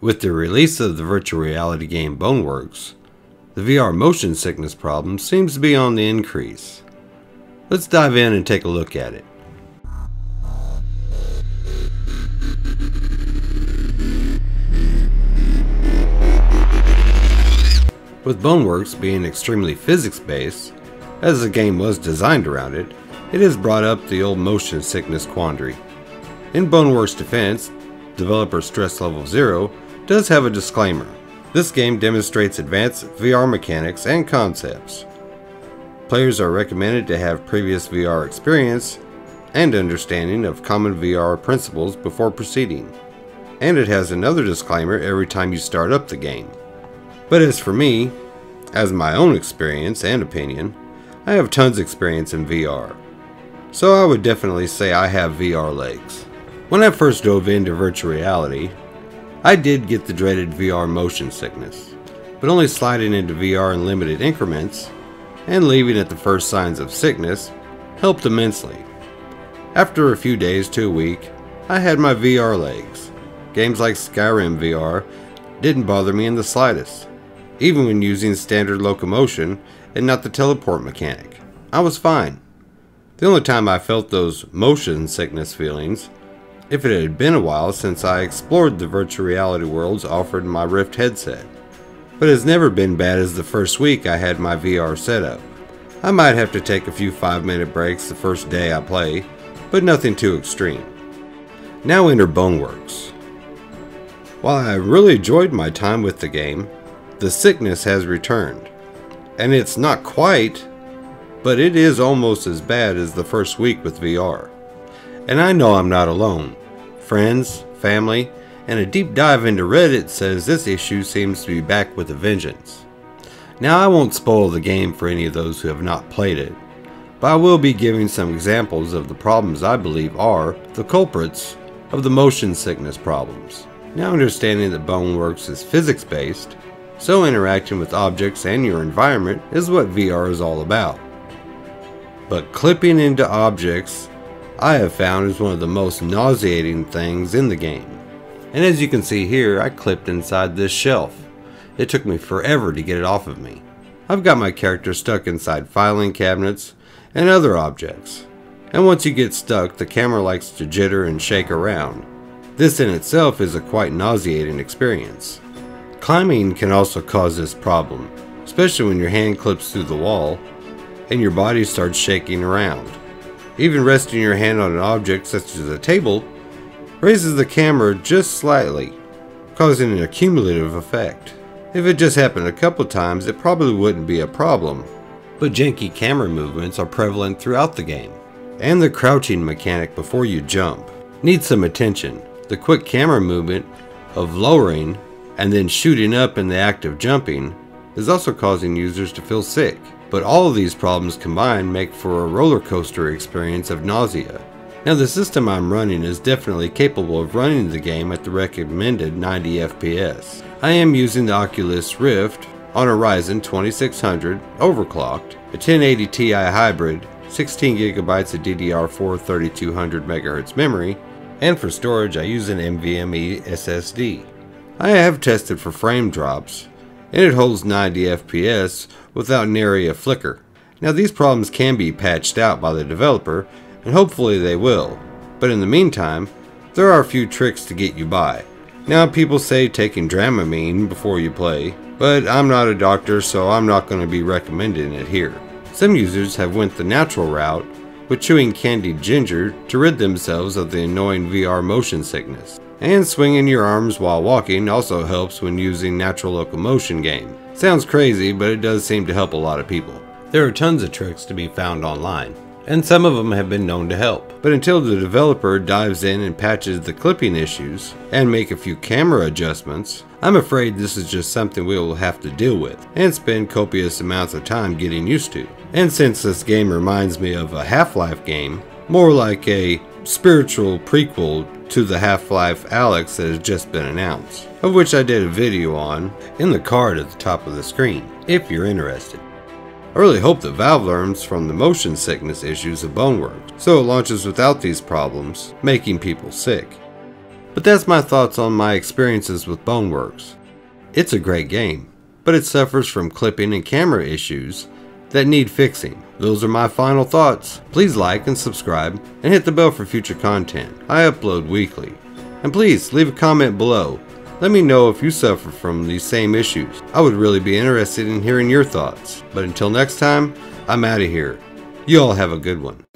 With the release of the virtual reality game Boneworks, the VR motion sickness problem seems to be on the increase. Let's dive in and take a look at it. With Boneworks being extremely physics-based, as the game was designed around it, it has brought up the old motion sickness quandary. In Boneworks' defense, developer Stress Level 0 does have a disclaimer. This game demonstrates advanced VR mechanics and concepts. Players are recommended to have previous VR experience and understanding of common VR principles before proceeding. And it has another disclaimer every time you start up the game. But as for me, as my own experience and opinion, I have tons of experience in VR. So I would definitely say I have VR legs. When I first dove into virtual reality, I did get the dreaded VR motion sickness, but only sliding into VR in limited increments and leaving at the first signs of sickness helped immensely. After a few days to a week, I had my VR legs. Games like Skyrim VR didn't bother me in the slightest, even when using standard locomotion and not the teleport mechanic. I was fine. The only time I felt those motion sickness feelings, if it had been a while since I explored the virtual reality worlds offered in my Rift headset. But it's never been bad as the first week I had my VR setup. I might have to take a few 5-minute breaks the first day I play, but nothing too extreme. Now enter Boneworks. While I really enjoyed my time with the game, the sickness has returned. And it's not quite, but it is almost as bad as the first week with VR. And I know I'm not alone. Friends, family, and a deep dive into Reddit says this issue seems to be back with a vengeance. Now I won't spoil the game for any of those who have not played it, but I will be giving some examples of the problems I believe are the culprits of the motion sickness problems. Now understanding that Boneworks is physics-based, so interacting with objects and your environment is what VR is all about. But clipping into objects I have found is one of the most nauseating things in the game. And as you can see here, I clipped inside this shelf. It took me forever to get it off of me. I've got my character stuck inside filing cabinets and other objects. And once you get stuck, the camera likes to jitter and shake around. This in itself is a quite nauseating experience. Climbing can also cause this problem, especially when your hand clips through the wall and your body starts shaking around. Even resting your hand on an object such as a table raises the camera just slightly, causing an accumulative effect. If it just happened a couple times, it probably wouldn't be a problem. But janky camera movements are prevalent throughout the game. And the crouching mechanic before you jump needs some attention. The quick camera movement of lowering and then shooting up in the act of jumping is also causing users to feel sick. But all of these problems combined make for a roller coaster experience of nausea. Now the system I'm running is definitely capable of running the game at the recommended 90 FPS. I am using the Oculus Rift on a Ryzen 2600 overclocked, a 1080 Ti hybrid, 16GB of DDR4 3200 MHz memory, and for storage I use an NVMe SSD. I have tested for frame drops, and it holds 90 FPS without nary a flicker. Now these problems can be patched out by the developer, and hopefully they will, but in the meantime, there are a few tricks to get you by. Now people say taking Dramamine before you play, but I'm not a doctor so I'm not going to be recommending it here. Some users have went the natural route with chewing candied ginger to rid themselves of the annoying VR motion sickness. And swinging your arms while walking also helps when using natural locomotion game. Sounds crazy, but it does seem to help a lot of people. There are tons of tricks to be found online, and some of them have been known to help. But until the developer dives in and patches the clipping issues and make a few camera adjustments, I'm afraid this is just something we will have to deal with and spend copious amounts of time getting used to. And since this game reminds me of a Half-Life game, more like a spiritual prequel to the Half-Life Alyx that has just been announced, of which I did a video on in the card at the top of the screen, if you're interested. I really hope that Valve learns from the motion sickness issues of Boneworks, so it launches without these problems, making people sick. But that's my thoughts on my experiences with Boneworks. It's a great game, but it suffers from clipping and camera issues that need fixing. Those are my final thoughts. Please like and subscribe and hit the bell for future content. I upload weekly. And please leave a comment below. Let me know if you suffer from these same issues. I would really be interested in hearing your thoughts. But until next time, I'm out of here. You all have a good one.